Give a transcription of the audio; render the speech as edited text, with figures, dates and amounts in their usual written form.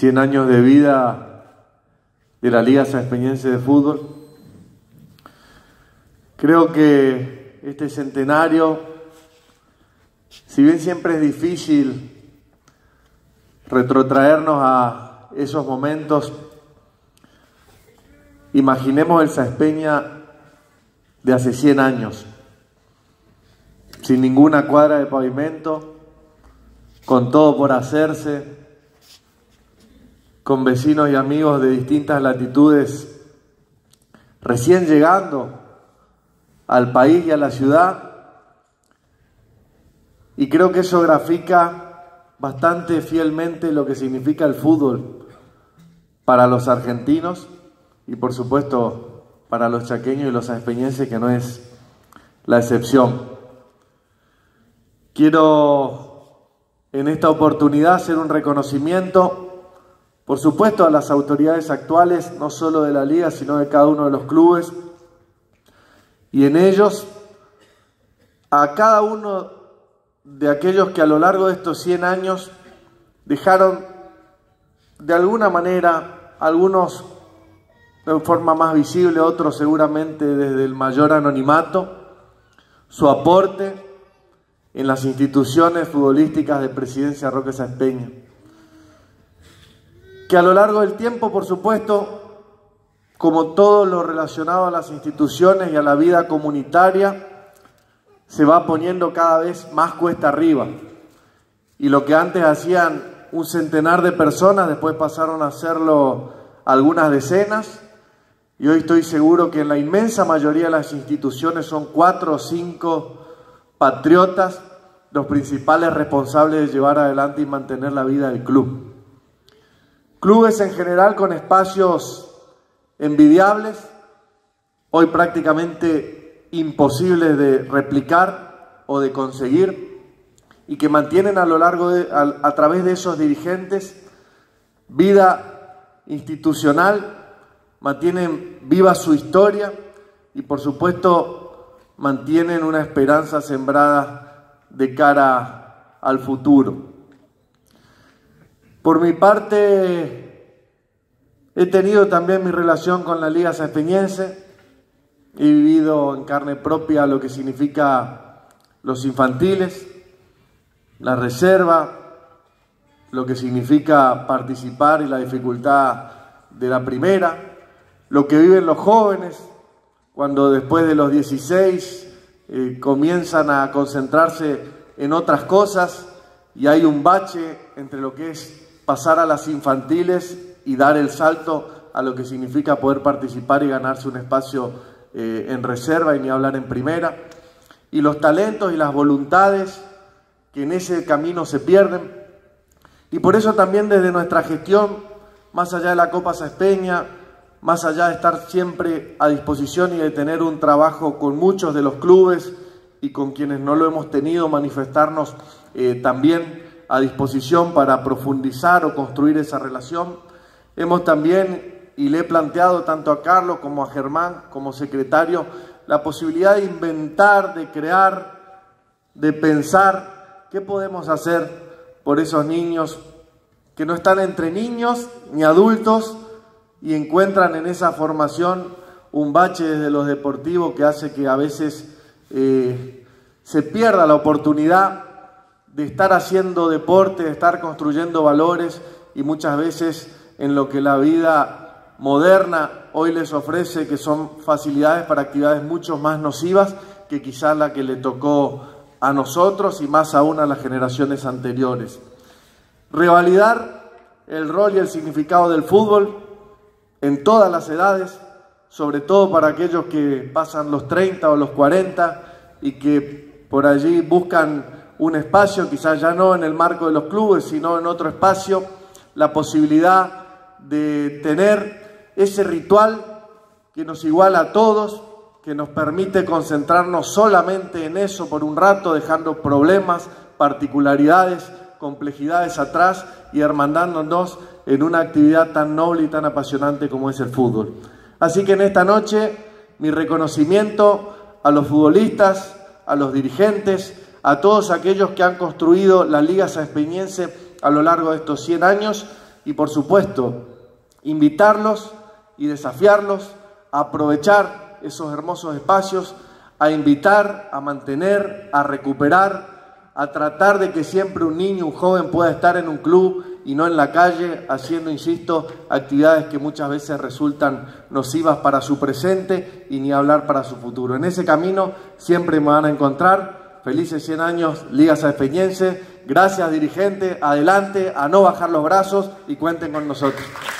100 años de vida de la Liga Sanpeñense de Fútbol. Creo que este centenario, si bien siempre es difícil retrotraernos a esos momentos, imaginemos el Saespeña de hace 100 años, sin ninguna cuadra de pavimento, con todo por hacerse, con vecinos y amigos de distintas latitudes, recién llegando al país y a la ciudad. Y creo que eso grafica bastante fielmente lo que significa el fútbol para los argentinos y por supuesto para los chaqueños y los saespeñenses, que no es la excepción. Quiero en esta oportunidad hacer un reconocimiento, por supuesto, a las autoridades actuales, no solo de la Liga, sino de cada uno de los clubes, y en ellos a cada uno de aquellos que a lo largo de estos 100 años dejaron de alguna manera, algunos de forma más visible, otros seguramente desde el mayor anonimato, su aporte en las instituciones futbolísticas de Presidencia Roque Saespeña, que a lo largo del tiempo, por supuesto, como todo lo relacionado a las instituciones y a la vida comunitaria, se va poniendo cada vez más cuesta arriba. Y lo que antes hacían un centenar de personas, después pasaron a hacerlo algunas decenas, y hoy estoy seguro que en la inmensa mayoría de las instituciones son 4 o 5 patriotas los principales responsables de llevar adelante y mantener la vida del club. Clubes en general con espacios envidiables, hoy prácticamente imposibles de replicar o de conseguir, y que mantienen a lo largo a través de esos dirigentes vida institucional, mantienen viva su historia y por supuesto mantienen una esperanza sembrada de cara al futuro. Por mi parte, he tenido también mi relación con la Liga Saespeñense, he vivido en carne propia lo que significa los infantiles, la reserva, lo que significa participar y la dificultad de la primera, lo que viven los jóvenes cuando después de los 16 comienzan a concentrarse en otras cosas y hay un bache entre lo que es pasar a las infantiles y dar el salto a lo que significa poder participar y ganarse un espacio en reserva y ni hablar en primera, y los talentos y las voluntades que en ese camino se pierden. Y por eso también desde nuestra gestión, más allá de la Copa Saespeña, más allá de estar siempre a disposición y de tener un trabajo con muchos de los clubes y con quienes no lo hemos tenido, manifestarnos también a disposición para profundizar o construir esa relación, hemos también, y le he planteado tanto a Carlos como a Germán como secretario, la posibilidad de inventar, de crear, de pensar qué podemos hacer por esos niños que no están entre niños ni adultos y encuentran en esa formación un bache desde lo deportivo que hace que a veces se pierda la oportunidad de estar haciendo deporte, de estar construyendo valores, y muchas veces en lo que la vida moderna hoy les ofrece, que son facilidades para actividades mucho más nocivas que quizás la que le tocó a nosotros y más aún a las generaciones anteriores. Revalidar el rol y el significado del fútbol en todas las edades, sobre todo para aquellos que pasan los 30 o los 40 y que por allí buscan un espacio, quizás ya no en el marco de los clubes, sino en otro espacio, la posibilidad de tener ese ritual que nos iguala a todos, que nos permite concentrarnos solamente en eso por un rato, dejando problemas, particularidades, complejidades atrás y hermandándonos en una actividad tan noble y tan apasionante como es el fútbol. Así que en esta noche, mi reconocimiento a los futbolistas, a los dirigentes, a todos aquellos que han construido la Liga Saespeñense a lo largo de estos 100 años, y por supuesto invitarlos y desafiarlos a aprovechar esos hermosos espacios, a invitar, a mantener, a recuperar, a tratar de que siempre un niño, un joven pueda estar en un club y no en la calle haciendo, insisto, actividades que muchas veces resultan nocivas para su presente y ni hablar para su futuro. En ese camino siempre me van a encontrar. Felices 100 años, Liga Saefeñense. Gracias, dirigente. Adelante, a no bajar los brazos y cuenten con nosotros.